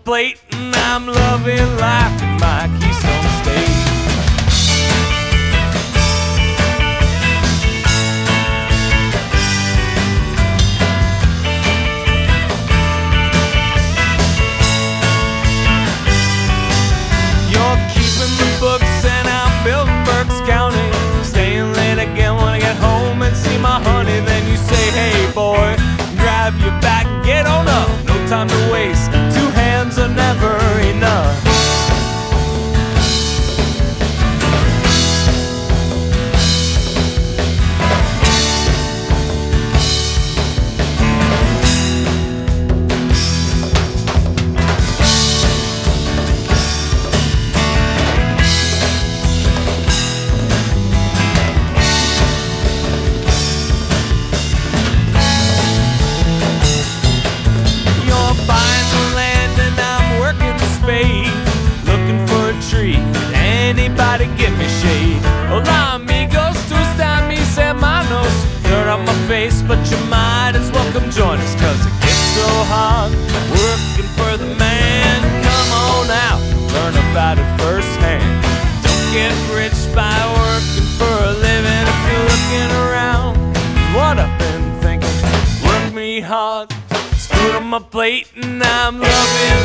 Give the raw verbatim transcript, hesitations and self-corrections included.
plate and I'm loving life in my Keystone State. You're keeping the books and I'm building Berks County. Staying late again when I get home and see my honey. Then you say, hey boy, grab your bag and get on up. No time to waste, two hands are never enough. Looking for a tree, anybody give me shade? Hola amigos, tú estás mis hermanos. You're on my face, but you might as well come join us, cause it gets so hard working for the man. Come on out, learn about it firsthand. Don't get rich by working for a living if you're looking around. What I've been thinking, work me hard, it's food on my plate and I'm loving